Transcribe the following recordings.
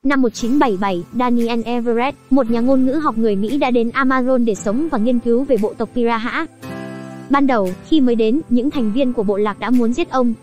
Năm 1977, Daniel Everett, một nhà ngôn ngữ học người Mỹ đã đến Amazon để sống và nghiên cứu về bộ tộc Pirahã. Ban đầu, khi mới đến, những thành viên của bộ lạc đã muốn giết ông.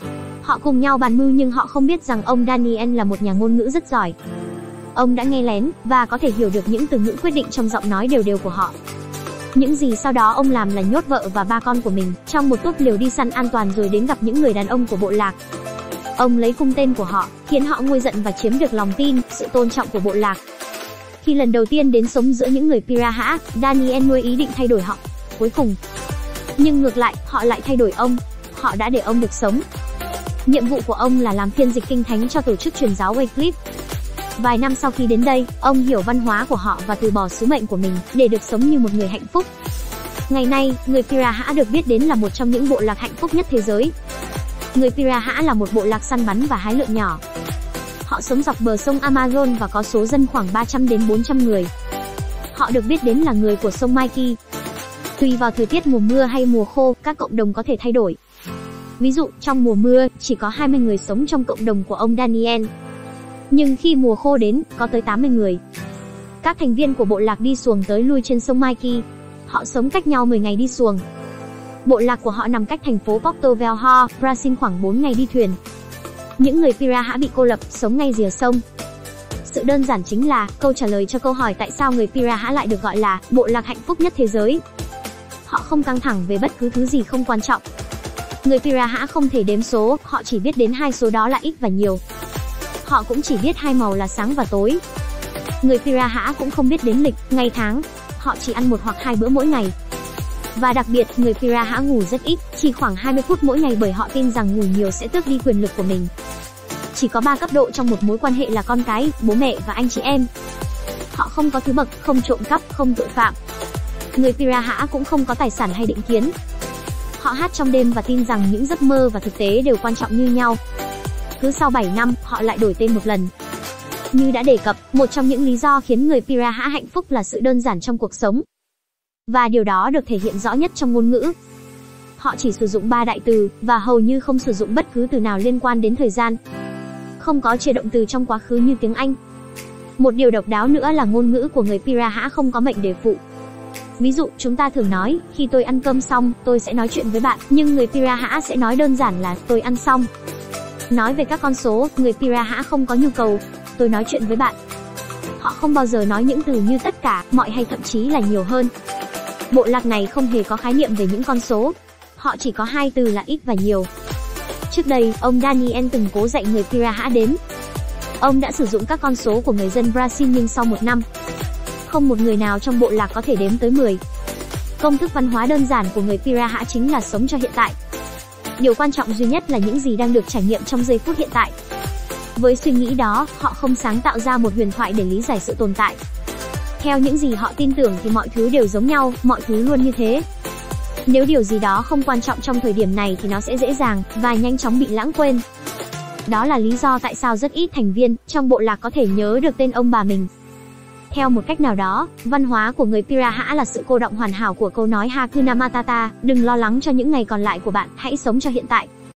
Họ cùng nhau bàn mưu nhưng họ không biết rằng ông Daniel là một nhà ngôn ngữ rất giỏi. Ông đã nghe lén, và có thể hiểu được những từ ngữ quyết định trong giọng nói đều đều của họ. Những gì sau đó ông làm là nhốt vợ và 3 con của mình trong một túp lều đi săn an toàn rồi đến gặp những người đàn ông của bộ lạc. Ông lấy cung tên của họ, khiến họ nguôi giận và chiếm được lòng tin, sự tôn trọng của bộ lạc. Khi lần đầu tiên đến sống giữa những người Pirahã, Daniel nuôi ý định thay đổi họ. Cuối cùng, nhưng ngược lại, họ lại thay đổi ông. Họ đã để ông được sống. Nhiệm vụ của ông là làm phiên dịch kinh thánh cho tổ chức truyền giáo Wycliffe. Vài năm sau khi đến đây, ông hiểu văn hóa của họ và từ bỏ sứ mệnh của mình để được sống như một người hạnh phúc. Ngày nay, người Pirahã được biết đến là một trong những bộ lạc hạnh phúc nhất thế giới. Người Pirahã là một bộ lạc săn bắn và hái lượm nhỏ. Họ sống dọc bờ sông Amazon và có số dân khoảng 300 đến 400 người. Họ được biết đến là người của sông Mikey. Tùy vào thời tiết mùa mưa hay mùa khô, các cộng đồng có thể thay đổi. Ví dụ, trong mùa mưa, chỉ có 20 người sống trong cộng đồng của ông Daniel. Nhưng khi mùa khô đến, có tới 80 người. Các thành viên của bộ lạc đi xuồng tới lui trên sông Mikey. Họ sống cách nhau 10 ngày đi xuồng. Bộ lạc của họ nằm cách thành phố Porto Velho, Brazil khoảng 4 ngày đi thuyền. Những người Pirahã bị cô lập, sống ngay rìa sông. Sự đơn giản chính là câu trả lời cho câu hỏi tại sao người Pirahã lại được gọi là bộ lạc hạnh phúc nhất thế giới. Họ không căng thẳng về bất cứ thứ gì không quan trọng. Người Pirahã không thể đếm số, họ chỉ biết đến 2 số đó là ít và nhiều. Họ cũng chỉ biết 2 màu là sáng và tối. Người Pirahã cũng không biết đếm lịch, ngày tháng. Họ chỉ ăn 1 hoặc 2 bữa mỗi ngày. Và đặc biệt, người Pirahã ngủ rất ít, chỉ khoảng 20 phút mỗi ngày bởi họ tin rằng ngủ nhiều sẽ tước đi quyền lực của mình. Chỉ có 3 cấp độ trong một mối quan hệ là con cái, bố mẹ và anh chị em. Họ không có thứ bậc, không trộm cắp, không tội phạm. Người Pirahã cũng không có tài sản hay định kiến. Họ hát trong đêm và tin rằng những giấc mơ và thực tế đều quan trọng như nhau. Cứ sau 7 năm, họ lại đổi tên một lần. Như đã đề cập, một trong những lý do khiến người Pirahã hạnh phúc là sự đơn giản trong cuộc sống. Và điều đó được thể hiện rõ nhất trong ngôn ngữ. Họ chỉ sử dụng 3 đại từ, và hầu như không sử dụng bất cứ từ nào liên quan đến thời gian. Không có chia động từ trong quá khứ như tiếng Anh. Một điều độc đáo nữa là ngôn ngữ của người Pirahã không có mệnh đề phụ. Ví dụ, chúng ta thường nói, khi tôi ăn cơm xong, tôi sẽ nói chuyện với bạn, nhưng người Pirahã sẽ nói đơn giản là tôi ăn xong. Nói về các con số, người Pirahã không có nhu cầu, tôi nói chuyện với bạn. Họ không bao giờ nói những từ như tất cả, mọi hay thậm chí là nhiều hơn. Bộ lạc này không hề có khái niệm về những con số. Họ chỉ có 2 từ là ít và nhiều. Trước đây, ông Daniel từng cố dạy người Pirahã đếm. Ông đã sử dụng các con số của người dân Brazil nhưng sau 1 năm, không một người nào trong bộ lạc có thể đếm tới 10. Công thức văn hóa đơn giản của người Pirahã chính là sống cho hiện tại. Điều quan trọng duy nhất là những gì đang được trải nghiệm trong giây phút hiện tại. Với suy nghĩ đó, họ không sáng tạo ra một huyền thoại để lý giải sự tồn tại. Theo những gì họ tin tưởng thì mọi thứ đều giống nhau, mọi thứ luôn như thế. Nếu điều gì đó không quan trọng trong thời điểm này thì nó sẽ dễ dàng và nhanh chóng bị lãng quên. Đó là lý do tại sao rất ít thành viên trong bộ lạc có thể nhớ được tên ông bà mình. Theo một cách nào đó, văn hóa của người Pirahã là sự cô đọng hoàn hảo của câu nói Hakuna Matata, đừng lo lắng cho những ngày còn lại của bạn, hãy sống cho hiện tại.